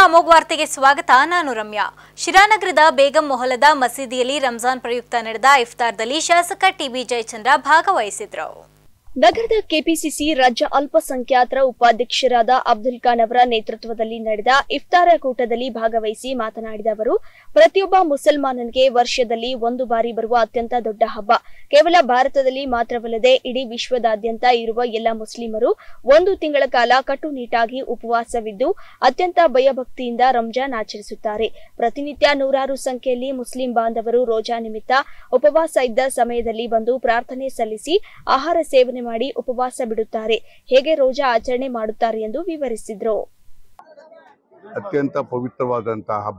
ಅಮೋಘ ವಾರ್ತೆಗೆ ಸ್ವಾಗತ. ನಾನು ರಮ್ಯಾ. ಶಿರಾನಗರದ ಬೇಗಂ ಮೊಹಲ್ಲದ ಮಸೀದಿಯಲ್ಲಿ ರಂಜಾನ್ ಪ್ರಯುಕ್ತ ನಡೆದ ಇಫ್ತಾರ್ದಲ್ಲಿ ಶಾಸಕ ಟಿಬಿ ಜಯಚಂದ್ರ ಭಾಗವಹಿಸಿದರು. ನಗರದ ಕೆಪಿಸಿಸಿ ರಾಜ್ಯ ಅಲ್ಪಸಂಖ್ಯಾತರ ಉಪಾಧ್ಯಕ್ಷರಾದ ಅಬ್ದುಲ್ ಖಾನ್ ಅವರ ನೇತೃತ್ವದಲ್ಲಿ ನಡೆದ ಇಫ್ತಾರ ಕೂಟದಲ್ಲಿ ಭಾಗವಹಿಸಿ ಮಾತನಾಡಿದ ಅವರು, ಪ್ರತಿಯೊಬ್ಬ ಮುಸಲ್ಮಾನನಿಗೆ ವರ್ಷದಲ್ಲಿ ಒಂದು ಬಾರಿ ಬರುವ ಅತ್ಯಂತ ದೊಡ್ಡ ಹಬ್ಬ. ಕೇವಲ ಭಾರತದಲ್ಲಿ ಮಾತ್ರವಲ್ಲದೆ ಇಡೀ ವಿಶ್ವದಾದ್ಯಂತ ಇರುವ ಎಲ್ಲ ಮುಸ್ಲಿಮರು ಒಂದು ತಿಂಗಳ ಕಾಲ ಕಟ್ಟುನಿಟ್ಟಾಗಿ ಉಪವಾಸವಿದ್ದು ಅತ್ಯಂತ ಭಯಭಕ್ತಿಯಿಂದ ರಂಜಾನ್ ಆಚರಿಸುತ್ತಾರೆ. ಪ್ರತಿನಿತ್ಯ ನೂರಾರು ಸಂಖ್ಯೆಯಲ್ಲಿ ಮುಸ್ಲಿಂ ಬಾಂಧವರು ರೋಜಾ ನಿಮಿತ್ತ ಉಪವಾಸ ಇದ್ದ ಸಮಯದಲ್ಲಿ ಬಂದು ಪ್ರಾರ್ಥನೆ ಸಲ್ಲಿಸಿ ಆಹಾರ ಸೇವನೆ ಮಾಡಿ ಉಪವಾಸ ಬಿಡುತ್ತಾರೆ. ಹೇಗೆ ರೋಜಾ ಆಚರಣೆ ಮಾಡುತ್ತಾರೆ ಎಂದು ವಿವರಿಸಿದರು. ಅತ್ಯಂತ ಪವಿತ್ರವಾದಂತಹ ಹಬ್ಬ.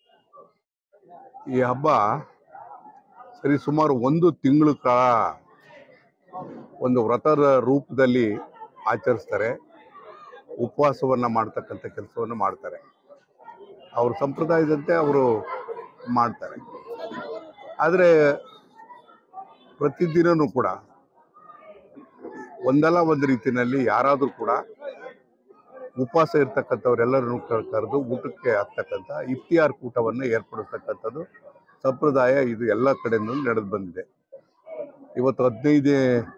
ಈ ಹಬ್ಬ ಸುಮಾರು ಒಂದು ತಿಂಗಳು ಕಾಲ ಒಂದು ವ್ರತದ ರೂಪದಲ್ಲಿ ಆಚರಿಸ್ತಾರೆ. ಉಪವಾಸವನ್ನ ಮಾಡ್ತಕ್ಕಂಥ ಕೆಲಸವನ್ನು ಮಾಡ್ತಾರೆ. ಅವ್ರ ಸಂಪ್ರದಾಯದಂತೆ ಅವರು ಮಾಡ್ತಾರೆ. ಆದರೆ ಪ್ರತಿದಿನನೂ ಕೂಡ ಒಂದಲ್ಲ ಒಂದು ರೀತಿಯಲ್ಲಿ ಯಾರಾದರೂ ಕೂಡ ಉಪವಾಸ ಇರ್ತಕ್ಕಂಥವರೆಲ್ಲರನ್ನು ಕರೆದು ಊಟಕ್ಕೆ ಆಗ್ತಕ್ಕಂಥ ಇಫ್ತಿಯಾರ್ ಕೂಟವನ್ನು ಏರ್ಪಡಿಸ್ತಕ್ಕಂಥದ್ದು ಸಂಪ್ರದಾಯ. ಇದು ಎಲ್ಲ ಕಡೆಯೂ ನಡೆದು ಬಂದಿದೆ. ಇವತ್ತು 15ನೇ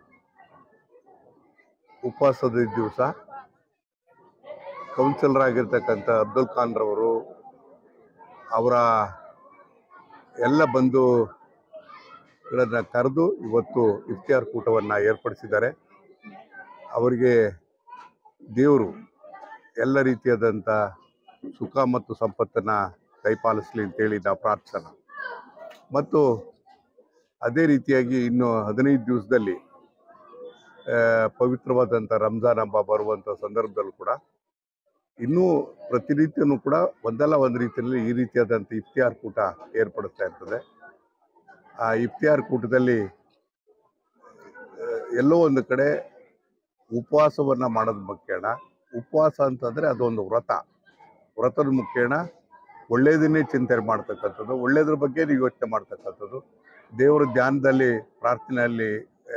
ಉಪವಾಸದ ದಿವಸ ಕೌನ್ಸಿಲರ್ ಆಗಿರ್ತಕ್ಕಂಥ ಅಬ್ದುಲ್ ಖಾನ್ ರವರು ಅವರ ಎಲ್ಲ ಬಂಧುಗಳನ್ನು ಕರೆದು ಇವತ್ತು ಇಫ್ತಿಯಾರ್ ಕೂಟವನ್ನು ಏರ್ಪಡಿಸಿದ್ದಾರೆ. ಅವರಿಗೆ ದೇವರು ಎಲ್ಲ ರೀತಿಯಾದಂಥ ಸುಖ ಮತ್ತು ಸಂಪತ್ತನ್ನು ಕೈಪಾಲಿಸಲಿ ಅಂತೇಳಿ ನಾವು ಪ್ರಾರ್ಥಿಸೋಣ. ಮತ್ತು ಅದೇ ರೀತಿಯಾಗಿ ಇನ್ನು 15 ದಿವಸದಲ್ಲಿ ಪವಿತ್ರವಾದಂಥ ರಂಜಾನ್ ಹಬ್ಬ ಬರುವಂಥ ಸಂದರ್ಭದಲ್ಲೂ ಕೂಡ ಇನ್ನೂ ಪ್ರತಿನಿತ್ಯನೂ ಕೂಡ ಒಂದಲ್ಲ ಒಂದು ರೀತಿಯಲ್ಲಿ ಈ ರೀತಿಯಾದಂಥ ಇಫ್ತಿಯಾರ್ ಕೂಟ ಏರ್ಪಡಿಸ್ತಾ ಇರ್ತದೆ. ಆ ಇಫ್ತಿಯಾರ್ ಕೂಟದಲ್ಲಿ ಎಲ್ಲೋ ಒಂದು ಕಡೆ ಉಪವಾಸವನ್ನು ಮಾಡೋದು ಮುಖ್ಯಣ. ಉಪವಾಸ ಅಂತಂದರೆ ಅದೊಂದು ವ್ರತದ ಮುಖ್ಯಣ. ಒಳ್ಳೆಯದನ್ನೇ ಚಿಂತನೆ ಮಾಡ್ತಕ್ಕಂಥದ್ದು, ಒಳ್ಳೆಯದ್ರ ಬಗ್ಗೆ ಯೋಚನೆ ಮಾಡ್ತಕ್ಕಂಥದ್ದು, ದೇವರ ಧ್ಯಾನದಲ್ಲಿ ಪ್ರಾರ್ಥನೆಯಲ್ಲಿ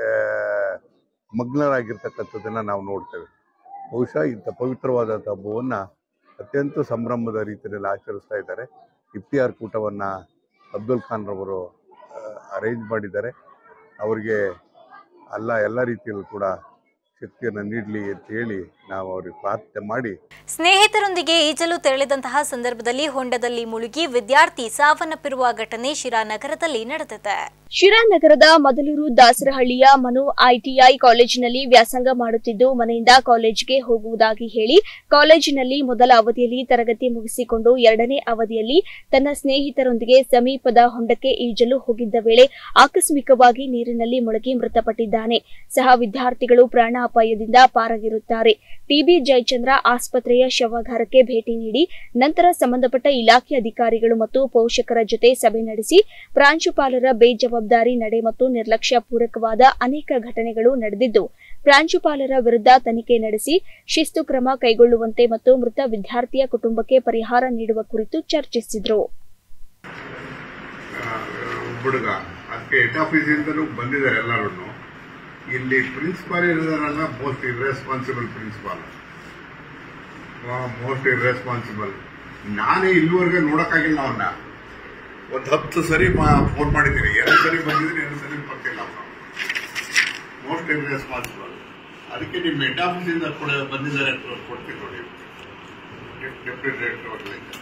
ಮಗ್ನರಾಗಿರ್ತಕ್ಕಂಥದ್ದನ್ನು ನಾವು ನೋಡ್ತೇವೆ. ಬಹುಶಃ ಇಂಥ ಪವಿತ್ರವಾದಂಥ ಹಬ್ಬವನ್ನು ಅತ್ಯಂತ ಸಂಭ್ರಮದ ರೀತಿಯಲ್ಲಿ ಆಚರಿಸ್ತಾ ಇದ್ದಾರೆ. ಇಫ್ತಿಯಾರ್ ಕೂಟವನ್ನು ಅಬ್ದುಲ್ ಖಾನ್ ರವರು ಅರೇಂಜ್ ಮಾಡಿದ್ದಾರೆ. ಅವರಿಗೆ ಎಲ್ಲ ರೀತಿಯಲ್ಲೂ ಕೂಡ ಶಕ್ತಿಯನ್ನು ನೀಡಲಿ ಅಂತ ಹೇಳಿ ನಾವು ಅವರಿಗೆ ಪ್ರಾರ್ಥನೆ ಮಾಡಿ. ಸ್ನೇಹಿತರೊಂದಿಗೆ ಈಜಲು ತೆರಳಿದಂತಹ ಸಂದರ್ಭದಲ್ಲಿ ಹೊಂಡದಲ್ಲಿ ಮುಳುಗಿ ವಿದ್ಯಾರ್ಥಿ ಸಾವನ್ನಪ್ಪಿರುವ ಘಟನೆ ಶಿರಾನಗರದಲ್ಲಿ ನಡೆದಿದೆ. ಶಿರಾನಗರದ ಮೊದಲೂರು ದಾಸರಹಳ್ಳಿಯ ಮನು ಐಟಿಐ ಕಾಲೇಜಿನಲ್ಲಿ ವ್ಯಾಸಂಗ ಮಾಡುತ್ತಿದ್ದು ಮನೆಯಿಂದ ಕಾಲೇಜಿಗೆ ಹೋಗುವುದಾಗಿ ಹೇಳಿ ಕಾಲೇಜಿನಲ್ಲಿ ಮೊದಲ ಅವಧಿಯಲ್ಲಿ ತರಗತಿ ಮುಗಿಸಿಕೊಂಡು ಎರಡನೇ ಅವಧಿಯಲ್ಲಿ ತನ್ನ ಸ್ನೇಹಿತರೊಂದಿಗೆ ಸಮೀಪದ ಹೊಂಡಕ್ಕೆ ಈಜಲು ಹೋಗಿದ್ದ ವೇಳೆ ಆಕಸ್ಮಿಕವಾಗಿ ನೀರಿನಲ್ಲಿ ಮುಳುಗಿ ಮೃತಪಟ್ಟಿದ್ದಾನೆ. ಸಹ ವಿದ್ಯಾರ್ಥಿಗಳು ಪ್ರಾಣಾಪಾಯದಿಂದ ಪಾರಾಗಿರುತ್ತಾರೆ. ಟಿಬಿ ಜಯಚಂದ್ರ ಆಸ್ಪತ್ರೆಯ ಶವಾಗಾರಕ್ಕೆ ಭೇಟಿ ನೀಡಿ ನಂತರ ಸಂಬಂಧಪಟ್ಟ ಇಲಾಖೆ ಅಧಿಕಾರಿಗಳು ಮತ್ತು ಪೋಷಕರ ಜೊತೆ ಸಭೆ ನಡೆಸಿ ಪ್ರಾಂಶುಪಾಲರ ಬೇಜವಾಬ್ದಾರಿ ನಡೆ ಮತ್ತು ನಿರ್ಲಕ್ಷ್ಯ ಪೂರಕವಾದ ಅನೇಕ ಘಟನೆಗಳು ನಡೆದಿದ್ದು ಪ್ರಾಂಶುಪಾಲರ ವಿರುದ್ಧ ತನಿಖೆ ನಡೆಸಿ ಶಿಸ್ತು ಕ್ರಮ ಕೈಗೊಳ್ಳುವಂತೆ ಮತ್ತು ಮೃತ ವಿದ್ಯಾರ್ಥಿಯ ಕುಟುಂಬಕ್ಕೆ ಪರಿಹಾರ ನೀಡುವ ಕುರಿತು ಚರ್ಚಿಸಿದರು. ಇಲ್ಲಿ ಪ್ರಿನ್ಸಿಪಾಲ್ ಇರೋದಲ್ಲ ಮೋಸ್ಟ್ ಇರ್ರೆಸ್ಪಾನ್ಸಿಬಲ್. ನಾನೇ ಇಲ್ಲಿವರೆಗೆ ನೋಡೋಕ್ಕಾಗಿಲ್ಲ. ಅವನ್ನ ಒಂದು 10 ಸರಿ ಫೋನ್ ಮಾಡಿದ್ದೀನಿ. 2 ಸರಿ ಬಂದಿದ್ದೀನಿ, 2 ಸರಿ ಬರ್ತಿಲ್ಲ. ಅವನು ಮೋಸ್ಟ್ ಇರ್ರೆಸ್ಪಾನ್ಸಿಬಲ್. ಅದಕ್ಕೆ ನಿಮ್ಮ ಹೆಡ್ ಆಫೀಸಿಂದ ಕೂಡ ಬಂದಿದ್ದಾರೆ, ಕೊಡ್ತೀನಿ ನೋಡಿ. ಡೆಪ್ಯೂಟಿ ಡೈರೆಕ್ಟರ್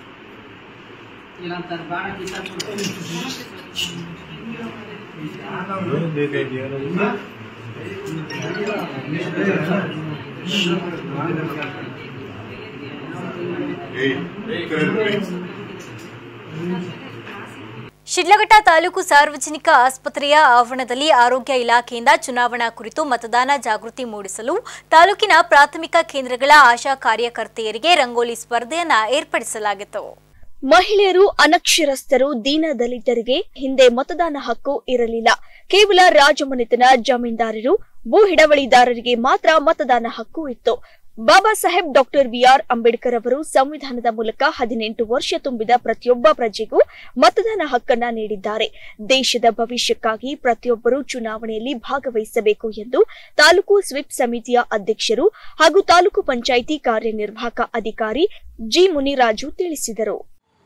ಶಿಡ್ಲಘಟ್ಟ ತಾಲೂಕು ಸಾರ್ವಜನಿಕ ಆಸ್ಪತ್ರೆಯ ಆವರಣದಲ್ಲಿ ಆರೋಗ್ಯ ಇಲಾಖೆಯಿಂದ ಚುನಾವಣಾ ಕುರಿತು ಮತದಾನ ಜಾಗೃತಿ ಮೂಡಿಸಲು ತಾಲೂಕಿನ ಪ್ರಾಥಮಿಕ ಕೇಂದ್ರಗಳ ಆಶಾ ಕಾರ್ಯಕರ್ತೆಯರಿಗೆ ರಂಗೋಲಿ ಸ್ಪರ್ಧೆಯನ್ನು ಏರ್ಪಡಿಸಲಾಗಿತ್ತು. ಮಹಿಳೆಯರು, ಅನಕ್ಷರಸ್ಥರು, ದೀನ ದಲಿತರಿಗೆ ಹಿಂದೆ ಮತದಾನ ಹಕ್ಕು ಇರಲಿಲ್ಲ. ಕೇವಲ ರಾಜಮನೆತನ ಜಮೀನ್ದಾರರು, ಭೂ ಹಿಡವಳಿದಾರರಿಗೆ ಮಾತ್ರ ಮತದಾನ ಹಕ್ಕು ಇತ್ತು. ಬಾಬಾ ಸಾಹೇಬ್ ಡಾಕ್ಟರ್ ಬಿಆರ್ ಅಂಬೇಡ್ಕರ್ ಅವರು ಸಂವಿಧಾನದ ಮೂಲಕ 18 ವರ್ಷ ತುಂಬಿದ ಪ್ರತಿಯೊಬ್ಬ ಪ್ರಜೆಗೂ ಮತದಾನ ಹಕ್ಕನ್ನ ನೀಡಿದ್ದಾರೆ. ದೇಶದ ಭವಿಷ್ಯಕ್ಕಾಗಿ ಪ್ರತಿಯೊಬ್ಬರು ಚುನಾವಣೆಯಲ್ಲಿ ಭಾಗವಹಿಸಬೇಕು ಎಂದು ತಾಲೂಕು ಸ್ವೀಪ್ ಸಮಿತಿಯ ಅಧ್ಯಕ್ಷರು ಹಾಗೂ ತಾಲೂಕು ಪಂಚಾಯಿತಿ ಕಾರ್ಯನಿರ್ವಾಹಕ ಅಧಿಕಾರಿ ಜಿ ಮುನಿರಾಜು ತಿಳಿಸಿದರು.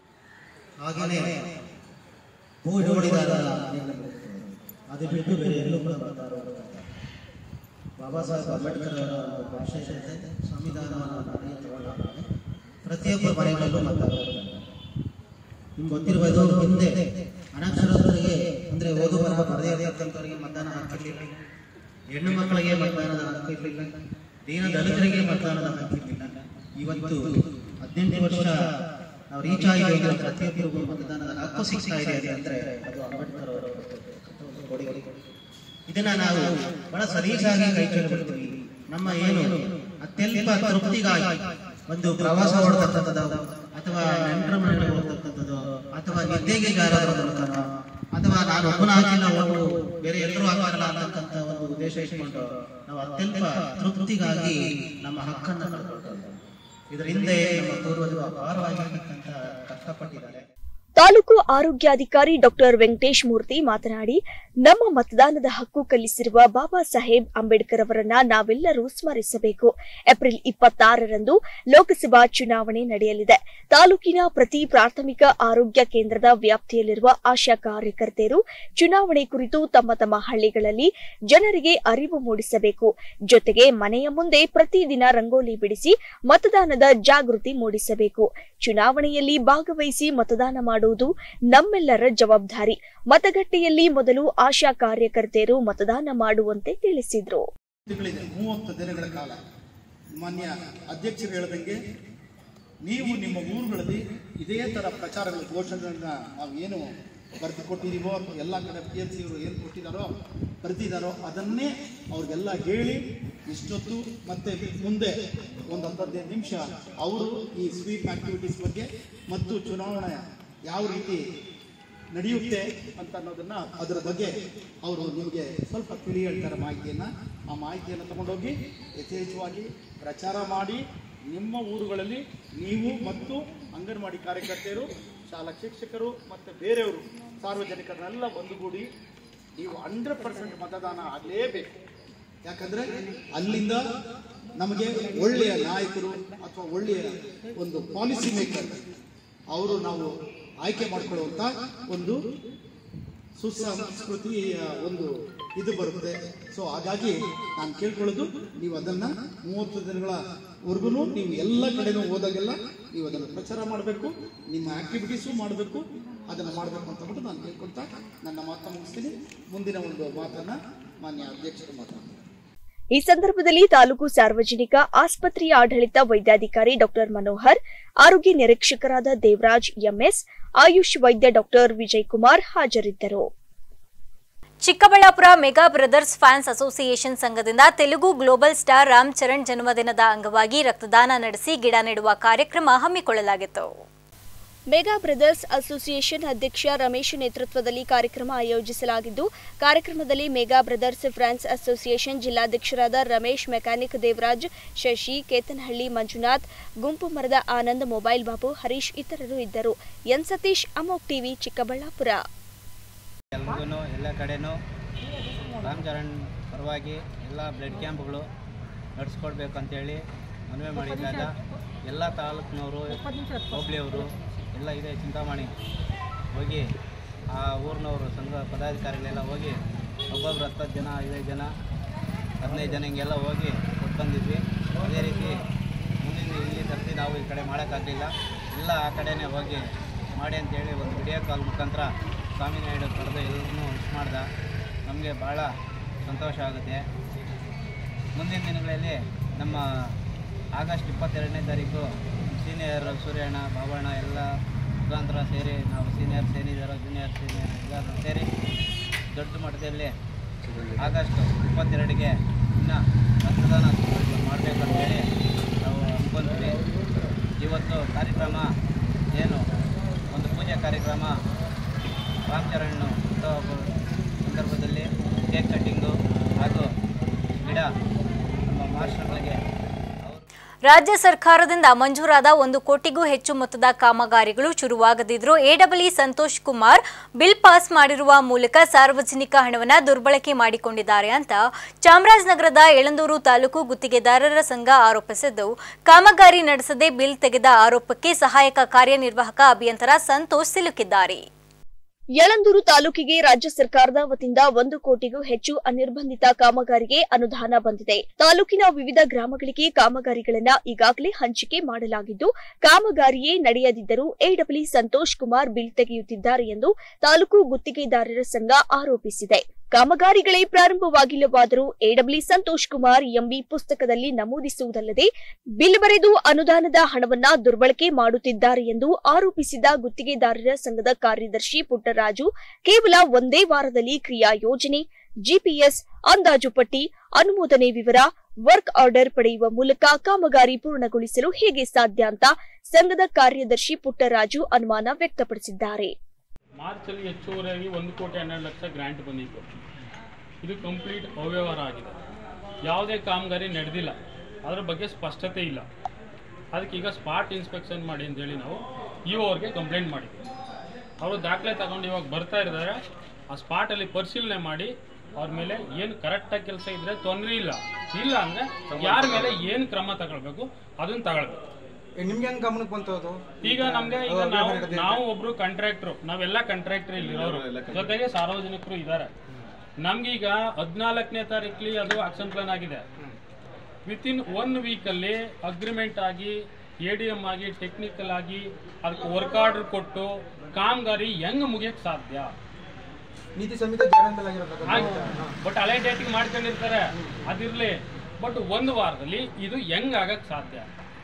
ಬಾಬಾ ಸಾಹೇಬ್ ಅಂಬೇಡ್ಕರ್ ಅವರ ವಿಶೇಷತೆ ಸಂವಿಧಾನವನ್ನು ತಗೊಂಡಾಗ ಪ್ರತಿಯೊಬ್ಬ ಮನೆಗಳಲ್ಲೂ ಮತದಾನ. ನಿಮ್ಗೆ ಗೊತ್ತಿರಬಹುದು, ಹಿಂದೆ ಅನಕ್ಷರಸ್ಥರಿಗೆ ಅಂದರೆ ಓದು ಬರಹ ಬರದೇ ಇರತಕ್ಕಂಥವರಿಗೆ ಮತದಾನ ಹಕ್ಕಿರಲಿಲ್ಲ, ಹೆಣ್ಣು ಮಕ್ಕಳಿಗೆ ಮತದಾನದ ಹಕ್ಕಿರಲಿಲ್ಲ, ದೀನ ದಲಿತರಿಗೆ ಮತದಾನದ ಹಕ್ಕಿರಲಿಲ್ಲ. ಇವತ್ತು 18 ವರ್ಷ ನಾವು ರೀಚ್ ಆಗಿ ಪ್ರತಿಯೊಬ್ಬರಿಗೂ ಮತದಾನದ ಹಕ್ಕು ಸಿಗ್ತಾ ಇದೆ ಅಂದರೆ ಅದು ಅಂಬೇಡ್ಕರ್ ಅವರ ಕೊಡುಗೆ. ಇದನ್ನ ನಾವು ಬಹಳ ಸಲೀಸಾಗಿ ಕೈ ಚೆಲ್ಲಬಿಡ್ತೀವಿ. ನಮ್ಮ ಏನು ಅತ್ಯಲ್ಪ ತೃಪ್ತಿಗಾಗಿ ಒಂದು ಪ್ರವಾಸ ಹೊರತಕ್ಕಂಥದ್ದು ಅಥವಾ ನೆಂಟರ ಮನೆಗೆ ಹೋಗ್ತಕ್ಕಂಥದ್ದು ಅಥವಾ ನಿದ್ದೆಗೆಗಾರರ ಮೂಲಕನೋ ಅಥವಾ ನಾನು ಒಬ್ಬನ ಹಾಕಿಲ್ಲ ಒಬ್ಬರು ಬೇರೆ ಎಲ್ಲರೂ ಹಾಕಲ್ಲ ಅಂತಕ್ಕಂಥ ಒಂದು ಉದ್ದೇಶ ಇಟ್ಕೊಂಡು ನಾವು ಅತ್ಯಲ್ಪ ತೃಪ್ತಿಗಾಗಿ ನಮ್ಮ ಹಕ್ಕನ್ನು ಕಳ್ಕೊಳ್ತೇವೆ. ಇದರ ಹಿಂದೆ ನಮ್ಮ ಪೂರ್ವಜರು ಅಪಾರವಾಗಿರ್ತಕ್ಕಂಥ ಕಷ್ಟಪಟ್ಟಿದ್ದಾರೆ. ತಾಲೂಕು ಆರೋಗ್ಯಾಧಿಕಾರಿ ಡಾಕ್ಟರ್ ವೆಂಕಟೇಶ್ ಮೂರ್ತಿ ಮಾತನಾಡಿ, ನಮ್ಮ ಮತದಾನದ ಹಕ್ಕು ಕಲಿಸಿರುವ ಬಾಬಾ ಸಾಹೇಬ್ ಅಂಬೇಡ್ಕರ್ ಅವರನ್ನ ನಾವೆಲ್ಲರೂ ಸ್ಮರಿಸಬೇಕು. ಏಪ್ರಿಲ್ 26ರಂದು ಲೋಕಸಭಾ ಚುನಾವಣೆ ನಡೆಯಲಿದೆ. ತಾಲೂಕಿನ ಪ್ರತಿ ಪ್ರಾಥಮಿಕ ಆರೋಗ್ಯ ಕೇಂದ್ರದ ವ್ಯಾಪ್ತಿಯಲ್ಲಿರುವ ಆಶಾ ಕಾರ್ಯಕರ್ತೆಯರು ಚುನಾವಣೆ ಕುರಿತು ತಮ್ಮ ತಮ್ಮ ಹಳ್ಳಿಗಳಲ್ಲಿ ಜನರಿಗೆ ಅರಿವು ಮೂಡಿಸಬೇಕು. ಜೊತೆಗೆ ಮನೆಯ ಮುಂದೆ ಪ್ರತಿದಿನ ರಂಗೋಲಿ ಬಿಡಿಸಿ ಮತದಾನದ ಜಾಗೃತಿ ಮೂಡಿಸಬೇಕು. ಚುನಾವಣೆಯಲ್ಲಿ ಭಾಗವಹಿಸಿ ಮತದಾನ ಮಾಡುವುದು ನಮ್ಮೆಲ್ಲರ ಜವಾಬ್ದಾರಿ. ಮತಗಟ್ಟೆಯಲ್ಲಿ ಮೊದಲು ಆಶಾ ಕಾರ್ಯಕರ್ತೆಯರು ಮತದಾನ ಮಾಡುವಂತೆ ತಿಳಿಸಿದರು. 30 ದಿನಗಳ ಕಾಲ ಮಾನ್ಯ ಅಧ್ಯಕ್ಷರು ಹೇಳಿದಂಗೆ ನೀವು ನಿಮ್ಮ ಊರುಗಳಲ್ಲಿ ಇದೇ ತರ ಪ್ರಚಾರಗಳ ಘೋಷಣೆಗಳನ್ನ ನಾವು ಏನು ಬರೆದು ಕೊಟ್ಟಿದ್ದೀವೋ ಎಲ್ಲ ಕಡೆ PLC ಅವರು ಏನು ಕೊಟ್ಟಿದ್ದಾರೋ ಬರೆದಿದ್ದಾರೋ ಅದನ್ನೇ ಅವ್ರಿಗೆಲ್ಲ ಹೇಳಿ ಇಷ್ಟೊತ್ತು ಮತ್ತೆ ಮುಂದೆ ಒಂದು 15 ನಿಮಿಷ ಅವರು ಈ ಸ್ವೀಪ್ ಆಕ್ಟಿವಿಟೀಸ್ ಬಗ್ಗೆ ಮತ್ತು ಚುನಾವಣೆ ಯಾವ ರೀತಿ ನಡೆಯುತ್ತೆ ಅಂತ ಅನ್ನೋದನ್ನ ಅದರ ಬಗ್ಗೆ ಅವರು ನಿಮಗೆ ಸ್ವಲ್ಪ ತಿಳಿ ಹೇಳ್ತಾರೆ ಮಾಹಿತಿಯನ್ನು. ಆ ಮಾಹಿತಿಯನ್ನು ತಗೊಂಡೋಗಿ ಯಥೇಚ್ಛವಾಗಿ ಪ್ರಚಾರ ಮಾಡಿ ನಿಮ್ಮ ಊರುಗಳಲ್ಲಿ ನೀವು ಮತ್ತು ಅಂಗನವಾಡಿ ಕಾರ್ಯಕರ್ತೆಯರು, ಶಾಲಾ ಶಿಕ್ಷಕರು ಮತ್ತು ಬೇರೆಯವರು ಸಾರ್ವಜನಿಕರನ್ನೆಲ್ಲ ಒಂದುಗೂಡಿ ನೀವು 100% ಮತದಾನ ಆಗಲೇಬೇಕು. ಯಾಕಂದರೆ ಅಲ್ಲಿಂದ ನಮಗೆ ಒಳ್ಳೆಯ ನಾಯಕರು ಅಥವಾ ಒಳ್ಳೆಯ ಒಂದು ಪಾಲಿಸಿ ಮೇಕರ್ ಅವರು ನಾವು ಆಯ್ಕೆ ಮಾಡಿಕೊಳ್ಳುವಂಥ ಒಂದು ಸುಸಂಸ್ಕೃತಿಯ ಒಂದು ಇದು ಬರುತ್ತೆ. ಸೊ ಹಾಗಾಗಿ ನಾನು ಕೇಳ್ಕೊಳ್ಳೋದು, ನೀವು ಅದನ್ನು 30 ದಿನಗಳವರೆಗೂ ನೀವು ಎಲ್ಲ ಕಡೆನೂ ಹೋದಾಗೆಲ್ಲ ನೀವು ಅದನ್ನು ಪ್ರಚಾರ ಮಾಡಬೇಕು, ನಿಮ್ಮ ಆಕ್ಟಿವಿಟೀಸು ಮಾಡಬೇಕು, ಅದನ್ನು ಮಾಡಬೇಕು ಅಂತಬಿಟ್ಟು ನಾನು ಕೇಳ್ಕೊಳ್ತಾ ನನ್ನ ಮಾತನ್ನು ಮುಗಿಸ್ತೀನಿ. ಮುಂದಿನ ಒಂದು ಮಾತನ್ನು ಮಾನ್ಯ ಅಧ್ಯಕ್ಷರು ಮಾತನಾಡ್ತಾರೆ. ಈ ಸಂದರ್ಭದಲ್ಲಿ ತಾಲೂಕು ಸಾರ್ವಜನಿಕ ಆಸ್ಪತ್ರೆಯ ಆಡಳಿತ ವೈದ್ಯಾಧಿಕಾರಿ ಡಾಕ್ಟರ್ ಮನೋಹರ್, ಆರೋಗ್ಯ ನಿರೀಕ್ಷಕರಾದ ದೇವರಾಜ್ ಎಂಎಸ್, ಆಯುಷ್ ವೈದ್ಯ ಡಾಕ್ಟರ್ ವಿಜಯ್ ಕುಮಾರ್ ಹಾಜರಿದ್ದರು. Chikkaballapura mega brothers fans association ಸಂಘದಿಂದ ತೆಲುಗು ಗ್ಲೋಬಲ್ ಸ್ಟಾರ್ ರಾಮ್ ಚರಣ್ ಜನ್ಮದಿನದ ಅಂಗವಾಗಿ ರಕ್ತದಾನ ನಡೆಸಿ ಗಿಡ ನೆಡುವ ಕಾರ್ಯಕ್ರಮ ಹಮ್ಮಿಕೊಳ್ಳಲಾಗಿತ್ತು. ಮೆಗಾ ಬ್ರದರ್ಸ್ ಅಸೋಸಿಯೇಷನ್ ಅಧ್ಯಕ್ಷ ರಮೇಶ್ ನೇತೃತ್ವದಲ್ಲಿ ಕಾರ್ಯಕ್ರಮ ಆಯೋಜಿಸಲಾಗಿದ್ದು, ಕಾರ್ಯಕ್ರಮದಲ್ಲಿ ಮೆಗಾ ಬ್ರದರ್ಸ್ ಫ್ಯಾನ್ಸ್ ಅಸೋಸಿಯೇಷನ್ ಜಿಲ್ಲಾಧ್ಯಕ್ಷರಾದ ರಮೇಶ್, ಮೆಕ್ಯಾನಿಕ್ ದೇವರಾಜ್, ಶಶಿ, ಕೇತನಹಳ್ಳಿ ಮಂಜುನಾಥ್, ಗುಂಪು ಮರದ ಆನಂದ್, ಮೊಬೈಲ್ ಬಾಬು, ಹರೀಶ್ ಇತರರು ಇದ್ದರು. ಎನ್ ಸತೀಶ್, ಅಮೋಕ್ ಟಿವಿ, ಚಿಕ್ಕಬಳ್ಳಾಪುರ. ಎಲ್ಲ ಕಡೆನೂ ರಾಮ್ ಚರಣ್ ಪರವಾಗಿ ಎಲ್ಲ ಬ್ಲಡ್ ಕ್ಯಾಂಪ್ಗಳು ನಡೆಸ್ಕೊಡ್ಬೇಕಂತೇಳಿ ಮನವಿ ಮಾಡಿದಾಗ ಎಲ್ಲ ತಾಲೂಕಿನವರು, ಹೋಬಳಿಯವರು ಎಲ್ಲ ಇದೆ ಚಿಂತಾಮಣಿ ಹೋಗಿ ಆ ಊರಿನವರು ಸಂಘ ಪದಾಧಿಕಾರಿಗಳೆಲ್ಲ ಹೋಗಿ ಒಬ್ಬೊಬ್ರು 10 ಜನ, 5 ಜನ, 15 ಜನ ಹಿಂಗೆಲ್ಲ ಹೋಗಿ ಕೊಟ್ಟು ಬಂದಿದ್ವಿ. ಅದೇ ರೀತಿ ಮುಂದಿನ ಇಲ್ಲಿ ತರ್ತಿ ನಾವು ಈ ಕಡೆ ಮಾಡೋಕ್ಕಾಗಲಿಲ್ಲ, ಎಲ್ಲ ಆ ಕಡೆನೇ ಹೋಗಿ ಮಾಡಿ ಅಂತೇಳಿ ಒಂದು ವಿಡಿಯೋ ಕಾಲ್ ಮುಖಾಂತರ ಸ್ವಾಮಿನಾಯ್ಡು ಕರೆದು ಎಲ್ಲರೂ ವಿಶ್ ಮಾಡ್ದ. ನಮಗೆ ಭಾಳ ಸಂತೋಷ ಆಗುತ್ತೆ. ಮುಂದಿನ ದಿನಗಳಲ್ಲಿ ನಮ್ಮ ಆಗಸ್ಟ್ 22ನೇ ತಾರೀಕು ಸೀನಿಯರ್ ಸೂರ್ಯಣ್ಣ, ಬಾಬಣ್ಣ ಎಲ್ಲ ಮುಖಾಂತರ ಸೇರಿ ನಾವು ಸೀನಿಯರ್ ಸೇನಿದರು, ಜೂನಿಯರ್ ಸೀನಿಯರ್ ಎಲ್ಲರೂ ಸೇರಿ ದೊಡ್ಡ ಮಟ್ಟದಲ್ಲಿ ಆಗಸ್ಟ್ 22ಗೆ ಇನ್ನೂ ರಕ್ತದಾನ ಮಾಡಬೇಕಂತೇಳಿ ನಾವು ಅಂದ್ಕೊಂಡ್ವಿ. ಇವತ್ತು ಕಾರ್ಯಕ್ರಮ ಏನು ಒಂದು ಪೂಜೆ ಕಾರ್ಯಕ್ರಮ, ರಾಮ್ ಚರಣ್ ಸಂದರ್ಭದಲ್ಲಿ ಕೇಕ್ ಕಟ್ಟಿಂಗು ಹಾಗೂ ಗಿಡ ನಮ್ಮ ಮಾಸ್ಟರ್ಗಳಿಗೆ ರಾಜ್ಯ ಸರ್ಕಾರದಿಂದ ಮಂಜೂರಾದ 1 ಕೋಟಿಗೂ ಹೆಚ್ಚು ಮೊತ್ತದ ಕಾಮಗಾರಿಗಳು ಶುರುವಾಗದಿದ್ದರೂ AW Santosh Kumar bill pass ಮಾಡಿರುವ ಮೂಲಕ ಸಾರ್ವಜನಿಕ ಹಣವನ್ನು ದುರ್ಬಳಕೆ ಮಾಡಿಕೊಂಡಿದ್ದಾರೆ ಅಂತ ಚಾಮರಾಜನಗರದ ಯಳಂದೂರು ತಾಲೂಕು ಗುತ್ತಿಗೆದಾರರ ಸಂಘ ಆರೋಪಿಸಿದ್ದು, ಕಾಮಗಾರಿ ನಡೆಸದೆ ಬಿಲ್ ತೆಗೆದ ಆರೋಪಕ್ಕೆ ಸಹಾಯಕ ಕಾರ್ಯನಿರ್ವಾಹಕ ಅಭಿಯಂತರ ಸಂತೋಷ್ ಸಿಲುಕಿದ್ದಾರೆ. ಯಳಂದೂರು ತಾಲೂಕಿಗೆ ರಾಜ್ಯ ಸರ್ಕಾರದ ವತಿಯಿಂದ 1 ಕೋಟಿಗೂ ಹೆಚ್ಚು ಅನಿರ್ಬಂಧಿತ ಕಾಮಗಾರಿಗೆ ಅನುದಾನ ಬಂದಿದೆ. ತಾಲೂಕಿನ ವಿವಿಧ ಗ್ರಾಮಗಳಿಗೆ ಕಾಮಗಾರಿಗಳನ್ನು ಈಗಾಗಲೇ ಹಂಚಿಕೆ ಮಾಡಲಾಗಿದ್ದು, ಕಾಮಗಾರಿಯೇ ನಡೆಯದಿದ್ದರೂ ಎಡಬ್ಲ್ಯೂ ಸಂತೋಷ್ ಕುಮಾರ್ ಬಿಲ್ ತೆಗೆಯುತ್ತಿದ್ದಾರೆ ಎಂದು ತಾಲೂಕು ಗುತ್ತಿಗೆದಾರರ ಸಂಘ ಆರೋಪಿಸಿದೆ. ಕಾಮಗಾರಿಗಳೇ ಪ್ರಾರಂಭವಾಗಿಲ್ಲವಾದರೂ ಎಡಬ್ಲ್ಯೂ ಸಂತೋಷ್ ಕುಮಾರ್ ಎಂಬಿ ಪುಸ್ತಕದಲ್ಲಿ ನಮೂದಿಸುವುದಲ್ಲದೆ ಬಿಲ್ ಬರೆದು ಅನುದಾನದ ಹಣವನ್ನ ದುರ್ಬಳಕೆ ಮಾಡುತ್ತಿದ್ದಾರೆ ಎಂದು ಆರೋಪಿಸಿದ ಗುತ್ತಿಗೆದಾರರ ಸಂಘದ ಕಾರ್ಯದರ್ಶಿ ಪುಟ್ಟರಾಜು, ಕೇವಲ ಒಂದೇ ವಾರದಲ್ಲಿ ಕ್ರಿಯಾ ಯೋಜನೆ, ಜಿಪಿಎಸ್, ಅಂದಾಜು ಪಟ್ಟಿ, ಅನುಮೋದನೆ ವಿವರ, ವರ್ಕ್ ಆರ್ಡರ್ ಪಡೆಯುವ ಮೂಲಕ ಕಾಮಗಾರಿ ಪೂರ್ಣಗೊಳಿಸಲು ಹೇಗೆ ಸಾಧ್ಯ ಅಂತ ಸಂಘದ ಕಾರ್ಯದರ್ಶಿ ಪುಟ್ಟರಾಜು ಅನುಮಾನ ವ್ಯಕ್ತಪಡಿಸಿದ್ದಾರೆ. ಮಾರ್ಚ್ ಅಲ್ಲಿ ಹೆಚ್ಚುವರಿಯಾಗಿ 1 ಕೋಟಿ 12 ಲಕ್ಷ ಗ್ರಾಂಟ್ ಬಂದಿತ್ತು. ಇದು ಕಂಪ್ಲೀಟ್ ಅವ್ಯವಹಾರ ಆಗಿದೆ. ಯಾವುದೇ ಕಾಮಗಾರಿ ನಡೆದಿಲ್ಲ, ಅದರ ಬಗ್ಗೆ ಸ್ಪಷ್ಟತೆ ಇಲ್ಲ. ಅದಕ್ಕೆ ಈಗ ಸ್ಪಾಟ್ ಇನ್ಸ್ಪೆಕ್ಷನ್ ಮಾಡಿ ಅಂತೇಳಿ ನಾವು ಅವ್ರಿಗೆ ಕಂಪ್ಲೇಂಟ್ ಮಾಡಿದ್ವಿ. ಅವರು ದಾಖಲೆ ತಗೊಂಡು ಇವಾಗ ಬರ್ತಾ ಇದ್ದಾರೆ. ಆ ಸ್ಪಾಟಲ್ಲಿ ಪರಿಶೀಲನೆ ಮಾಡಿ ಅವ್ರ ಮೇಲೆ ಏನು ಕರೆಕ್ಟಾಗಿ ಕೆಲಸ ಇದ್ರೆ ತೊಂದರೆ ಇಲ್ಲ, ಇಲ್ಲ ಅಂದರೆ ಯಾರ ಮೇಲೆ ಏನು ಕ್ರಮ ತಗೊಳ್ಬೇಕು ಅದನ್ನು ತಗೊಳ್ಬೇಕು. ನಿಮ್ಗೆ ಹೆಂಗ್ ಗಮನಕ್ಕೆ ಬಂತು? ಈಗ ನಮ್ಗೆ ನಾವು ಒಬ್ರು ಕಾಂಟ್ರಾಕ್ಟ್ರು, ನಾವೆಲ್ಲ ಕಾಂಟ್ರಾಕ್ಟರ್ ಇಲ್ಲಿರೋರು, ಜೊತೆಗೆ ಸಾರ್ವಜನಿಕರು ಇದ್ದಾರೆ. ನಮ್ಗೀಗ 14ನೇ ತಾರೀಕಲ್ಲಿ ಅದು ಆಕ್ಷನ್ ಪ್ಲಾನ್ ಆಗಿದೆ. ವಿತಿನ್ 1 ವೀಕಲ್ಲಿ ಅಗ್ರಿಮೆಂಟ್ ಆಗಿ ADM ಆಗಿ ಟೆಕ್ನಿಕಲ್ ಆಗಿ ಅದಕ್ಕೆ ವರ್ಕ್ ಆರ್ಡರ್ ಕೊಟ್ಟು ಕಾಮಗಾರಿ ಹೆಂಗ್ ಮುಗಿಯಕ್ಕೆ ಸಾಧ್ಯ? ನೀತಿ ಸಂಹಿತೆ ಬಟ್ ಹಳೆ ಡೇಟಿಗೆ ಮಾಡ್ಕೊಂಡಿರ್ತಾರೆ, ಅದಿರ್ಲಿ. ಬಟ್ 1 ವಾರದಲ್ಲಿ ಇದು ಹೆಂಗ್ ಆಗಕ್ ಸಾಧ್ಯ?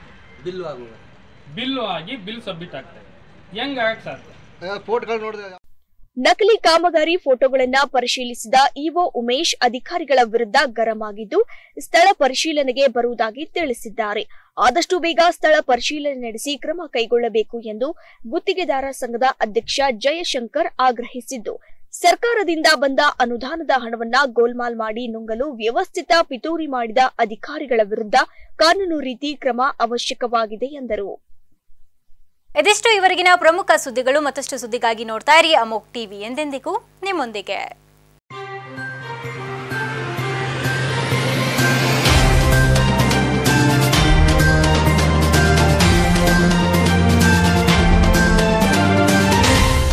ಬಿಲ್ಲು ಆಗಿ ಬಿಲ್ ಸಬ್ಮಿಟ್ ಆಗ್ತದೆ, ಹೆಂಗ್ ಆಗಕ್ ಸಾಧ್ಯ? ನಕಲಿ ಕಾಮಗಾರಿ ಫೋಟೋಗಳನ್ನ ಪರಿಶೀಲಿಸಿದ ಇಒ ಉಮೇಶ್ ಅಧಿಕಾರಿಗಳ ವಿರುದ್ಧ ಗರಂ ಆಗಿದ್ದು, ಸ್ಥಳ ಪರಿಶೀಲನೆಗೆ ಬರುವುದಾಗಿ ತಿಳಿಸಿದ್ದಾರೆ. ಆದಷ್ಟು ಬೇಗ ಸ್ಥಳ ಪರಿಶೀಲನೆ ನಡೆಸಿ ಕ್ರಮ ಕೈಗೊಳ್ಳಬೇಕು ಎಂದು ಗುತ್ತಿಗೆದಾರ ಸಂಘದ ಅಧ್ಯಕ್ಷ ಜಯಶಂಕರ್ ಆಗ್ರಹಿಸಿದ್ದು, ಸರ್ಕಾರದಿಂದ ಬಂದ ಅನುದಾನದ ಹಣವನ್ನ ಗೋಲ್ಮಾಲ್ ಮಾಡಿ ನುಂಗಲು ವ್ಯವಸ್ಥಿತ ಪಿತೂರಿ ಮಾಡಿದ ಅಧಿಕಾರಿಗಳ ವಿರುದ್ಧ ಕಾನೂನು ರೀತಿ ಕ್ರಮ ಅವಶ್ಯಕವಾಗಿದೆ ಎಂದರು. ಇದಿಷ್ಟು ಇವರೆಗಿನ ಪ್ರಮುಖ ಸುದ್ದಿಗಳು. ಮತ್ತಷ್ಟು ಸುದ್ದಿಗಾಗಿ ನೋಡ್ತಾ ಇರಿ ಅಮೋಕ್ ಟಿವಿ, ಎಂದೆಂದಿಗೂ ನಿಮ್ಮೊಂದಿಗೆ.